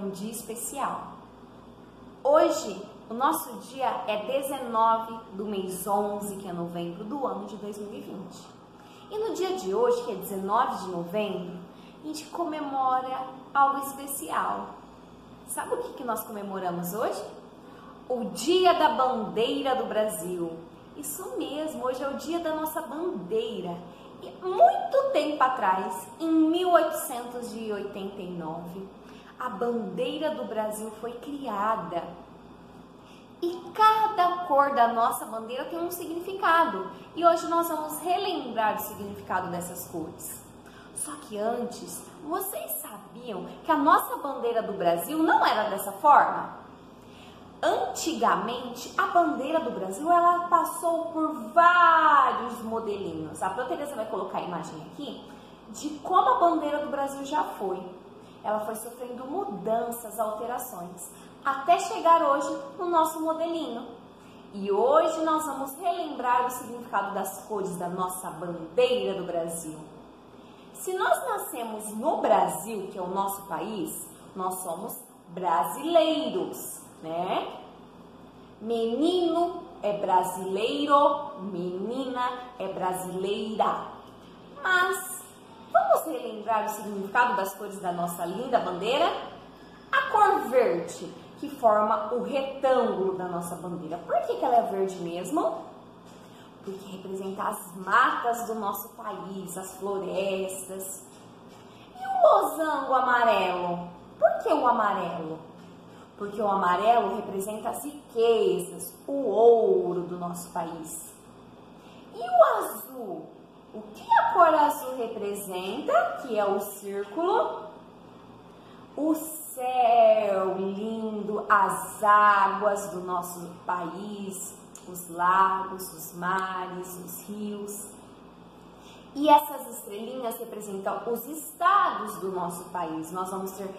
um dia especial. Hoje, o nosso dia é 19 do mês 11, que é novembro do ano de 2020. E no dia de hoje, que é 19 de novembro, a gente comemora algo especial. Sabe o que nós comemoramos hoje? O Dia da Bandeira do Brasil. Isso mesmo, hoje é o dia da nossa bandeira. E muito tempo atrás, em 1889, a bandeira do Brasil foi criada. E cada cor da nossa bandeira tem um significado. E hoje nós vamos relembrar o significado dessas cores. Só que antes, vocês sabiam que a nossa bandeira do Brasil não era dessa forma? Antigamente, a bandeira do Brasil, ela passou por vários modelinhos. A Tereza vai colocar a imagem aqui de como a bandeira do Brasil já foi. Ela foi sofrendo mudanças, alterações, até chegar hoje no nosso modelinho. E hoje nós vamos relembrar o significado das cores da nossa bandeira do Brasil. Se nós nascemos no Brasil, que é o nosso país, nós somos brasileiros, né? Menino é brasileiro, menina é brasileira. Mas vamos relembrar o significado das cores da nossa linda bandeira? A cor verde, que forma o retângulo da nossa bandeira. Por que ela é verde mesmo? Porque representa as matas do nosso país, as florestas. E o losango amarelo? Por que o amarelo? Porque o amarelo representa as riquezas, o ouro do nosso país. E o azul? O que a cor azul representa? Que é o círculo. O céu lindo, as águas do nosso país, os lagos, os mares, os rios. E essas estrelinhas representam os estados do nosso país. Nós vamos ter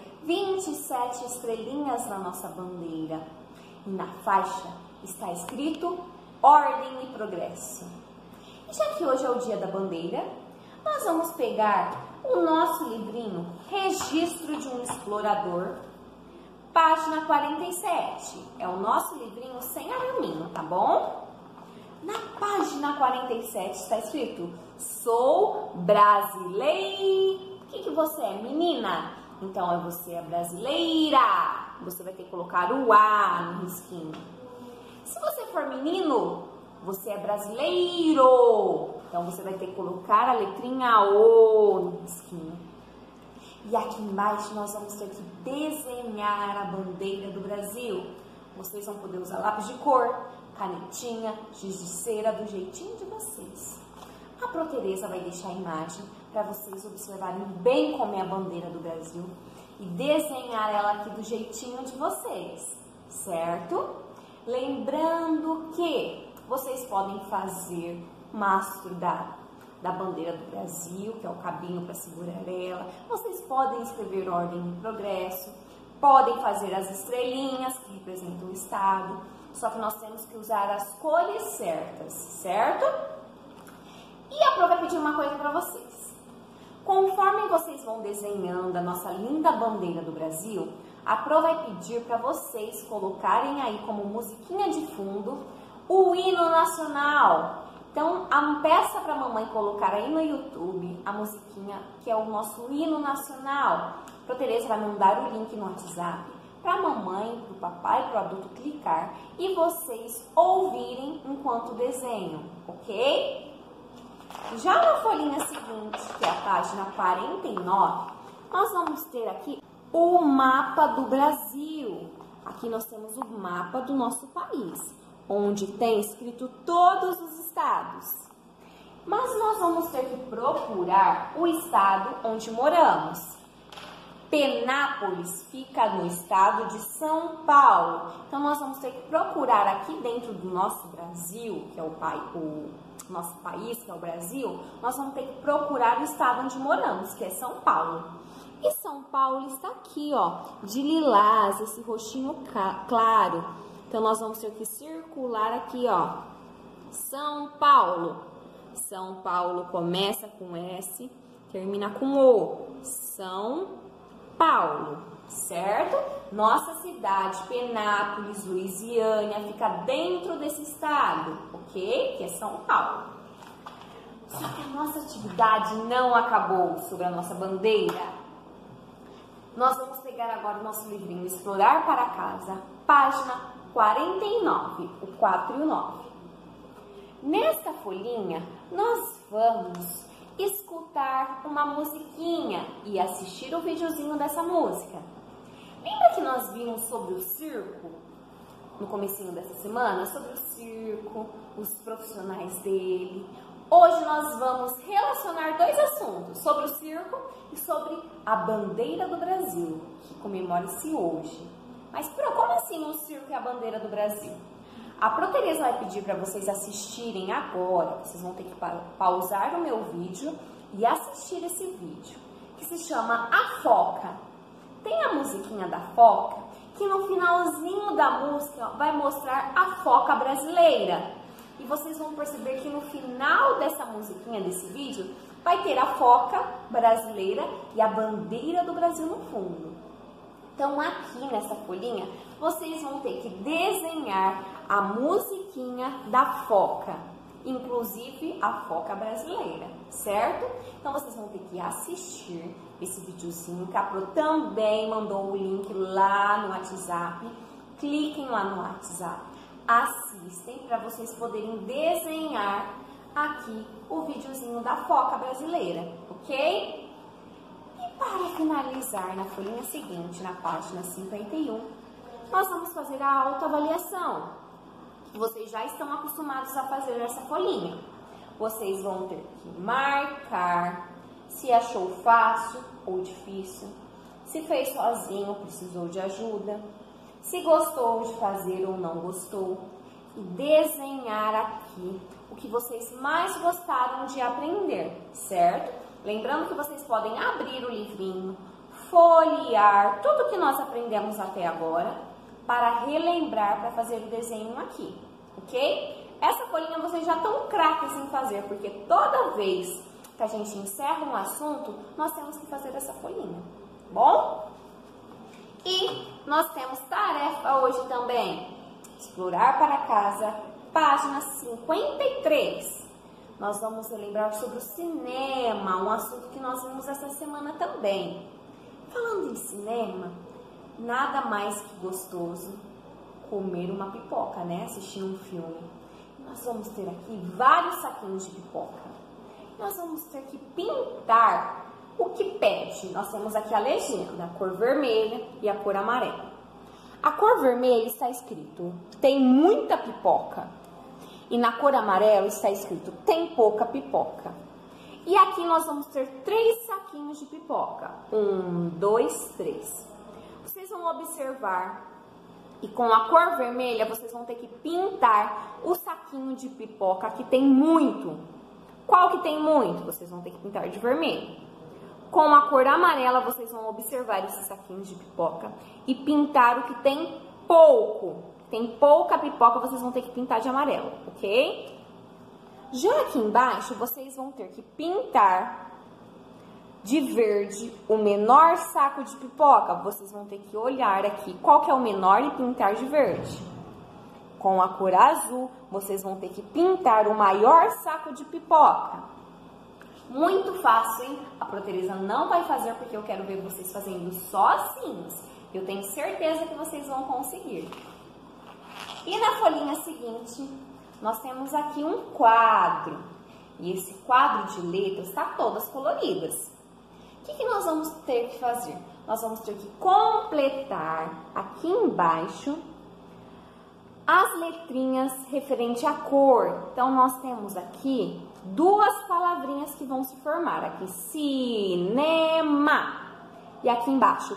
27 estrelinhas na nossa bandeira. E na faixa está escrito Ordem e Progresso. E já que hoje é o dia da bandeira, nós vamos pegar o nosso livrinho Registro de um Explorador, página 47. É o nosso livrinho sem aluminho, tá bom? Na página 47 está escrito: sou brasileira. O que você é, menina? Então, você é brasileira. Você vai ter que colocar o A no risquinho. Se você for menino, você é brasileiro. Então, você vai ter que colocar a letrinha O no risquinho. E aqui embaixo nós vamos ter que desenhar a bandeira do Brasil. Vocês vão poder usar lápis de cor, canetinha, giz de cera, do jeitinho de vocês. A Tereza vai deixar a imagem para vocês observarem bem como é a bandeira do Brasil e desenhar ela aqui do jeitinho de vocês, certo? Lembrando que vocês podem fazer mastro da bandeira do Brasil, que é o cabinho para segurar ela. Vocês podem escrever Ordem e Progresso, podem fazer as estrelinhas que representam o estado, só que nós temos que usar as cores certas, certo? E a Pro vai pedir uma coisa para vocês. Conforme vocês vão desenhando a nossa linda bandeira do Brasil, a Pro vai pedir para vocês colocarem aí como musiquinha de fundo o hino nacional. Então, peça para a mamãe colocar aí no YouTube a musiquinha que é o nosso hino nacional. A Tereza vai mandar o link no WhatsApp para a mamãe, para o papai, para o adulto clicar e vocês ouvirem enquanto desenham, ok? Já na folhinha seguinte, que é a página 49, nós vamos ter aqui o mapa do Brasil. Aqui nós temos o mapa do nosso país, onde tem escrito todos os estados. Mas nós vamos ter que procurar o estado onde moramos. Penápolis fica no estado de São Paulo. Então, nós vamos ter que procurar aqui dentro do nosso Brasil, que é o nosso país, que é o Brasil, nós vamos ter que procurar o estado onde moramos, que é São Paulo. E São Paulo está aqui, ó, de lilás, esse roxinho claro. Então, nós vamos ter que circular aqui, ó, São Paulo. São Paulo começa com S, termina com O. São Paulo, certo? Nossa cidade, Penápolis, Luisiânia, fica dentro desse estado, ok? Que é São Paulo. Só que a nossa atividade não acabou sobre a nossa bandeira. Nós vamos pegar agora o nosso livrinho Explorar para Casa, página 49, o 4 e o 9. Nesta folhinha, nós vamos escutar uma musiquinha e assistir o videozinho dessa música. Lembra que nós vimos sobre o circo no comecinho dessa semana? Sobre o circo, os profissionais dele. Hoje nós vamos relacionar dois assuntos, sobre o circo e sobre a bandeira do Brasil, que comemora-se hoje. Mas como assim o circo e a bandeira do Brasil? A Protereza vai pedir para vocês assistirem agora, vocês vão ter que pausar o meu vídeo e assistir esse vídeo, que se chama A Foca. Tem a musiquinha da foca, que no finalzinho da música vai mostrar a foca brasileira. E vocês vão perceber que no final dessa musiquinha, desse vídeo, vai ter a foca brasileira e a bandeira do Brasil no fundo. Então, aqui nessa folhinha, vocês vão ter que desenhar a musiquinha da foca, inclusive a foca brasileira, certo? Então, vocês vão ter que assistir esse videozinho, que a Pro também mandou o link lá no WhatsApp. Cliquem lá no WhatsApp, assistem para vocês poderem desenhar aqui o videozinho da foca brasileira, ok? E para finalizar, na folhinha seguinte, na página 51, nós vamos fazer a autoavaliação. Vocês já estão acostumados a fazer essa folhinha. Vocês vão ter que marcar se achou fácil ou difícil, se fez sozinho, precisou de ajuda, se gostou de fazer ou não gostou, e desenhar aqui o que vocês mais gostaram de aprender, certo? Lembrando que vocês podem abrir o livrinho, folhear tudo que nós aprendemos até agora para relembrar, para fazer o desenho aqui, ok? Essa folhinha vocês já estão craques em fazer, porque toda vez que a gente encerra um assunto, nós temos que fazer essa folhinha, bom? E nós temos tarefa hoje também, Explorar para Casa, página 53. Nós vamos relembrar sobre o cinema, um assunto que nós vimos essa semana também. Falando em cinema, nada mais que gostoso comer uma pipoca, né? Assistir um filme. Nós vamos ter aqui vários saquinhos de pipoca. Nós vamos ter que pintar o que pede. Nós temos aqui a legenda, a cor vermelha e a cor amarela. A cor vermelha está escrito, tem muita pipoca. E na cor amarela está escrito, tem pouca pipoca. E aqui nós vamos ter 3 saquinhos de pipoca. 1, 2, 3. Vocês vão observar, e com a cor vermelha, vocês vão ter que pintar o saquinho de pipoca que tem muito. Qual que tem muito? Vocês vão ter que pintar de vermelho. Com a cor amarela, vocês vão observar esses saquinhos de pipoca e pintar o que tem pouco. Tem pouca pipoca, vocês vão ter que pintar de amarelo, ok? Já aqui embaixo, vocês vão ter que pintar de verde o menor saco de pipoca. Vocês vão ter que olhar aqui qual que é o menor e pintar de verde. Com a cor azul, vocês vão ter que pintar o maior saco de pipoca. Muito fácil, hein? A Protereza não vai fazer porque eu quero ver vocês fazendo sozinhos. Eu tenho certeza que vocês vão conseguir. E na folhinha seguinte, nós temos aqui um quadro. E esse quadro de letras está todas coloridas. O que nós vamos ter que fazer? Nós vamos ter que completar aqui embaixo as letrinhas referente à cor. Então, nós temos aqui 2 palavrinhas que vão se formar. Aqui, cinema. E aqui embaixo,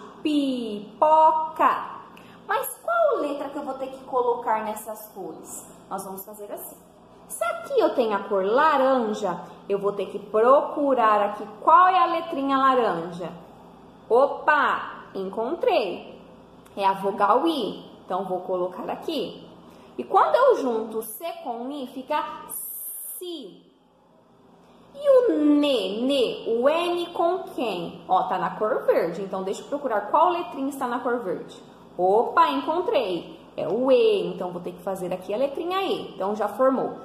pipoca. Mas qual letra que eu vou ter que colocar nessas cores? Nós vamos fazer assim. Se aqui eu tenho a cor laranja, eu vou ter que procurar aqui qual é a letrinha laranja. Opa, encontrei. É a vogal I. Então, vou colocar aqui. E quando eu junto C com I, fica si. E o ne, o N com quem? Ó, tá na cor verde, então deixa eu procurar qual letrinha está na cor verde. Opa, encontrei. É o E, então vou ter que fazer aqui a letrinha E. Então já formou.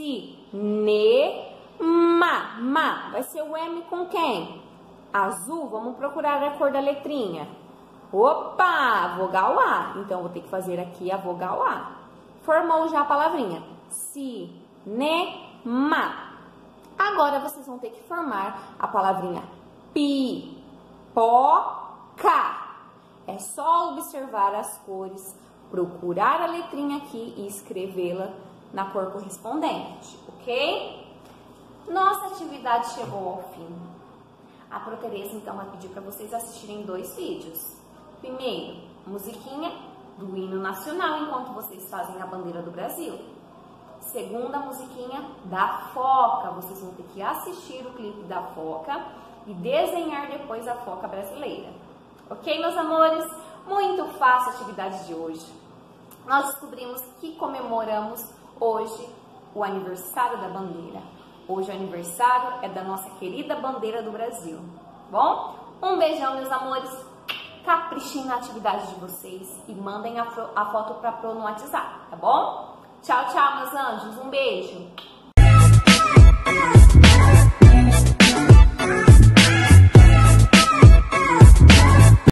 Ma. Vai ser o M com quem? Azul, vamos procurar a cor da letrinha. Opa, vogal A. Então vou ter que fazer aqui a vogal A. Formou já a palavrinha. Cinema. Agora vocês vão ter que formar a palavrinha pipoca. É só observar as cores, procurar a letrinha aqui e escrevê-la na cor correspondente, ok? Nossa atividade chegou ao fim. A Protereza então vai pedir para vocês assistirem 2 vídeos. Primeiro, musiquinha do hino nacional enquanto vocês fazem a bandeira do Brasil. Segunda, musiquinha da foca. Vocês vão ter que assistir o clipe da foca e desenhar depois a foca brasileira. Ok, meus amores? Muito fácil a atividade de hoje. Nós descobrimos que comemoramos hoje o aniversário da bandeira. Hoje o aniversário é da nossa querida bandeira do Brasil. Bom? Um beijão, meus amores. Caprichem na atividade de vocês e mandem a foto para Pro no WhatsApp, tá bom? Tchau, tchau, meus anjos. Um beijo.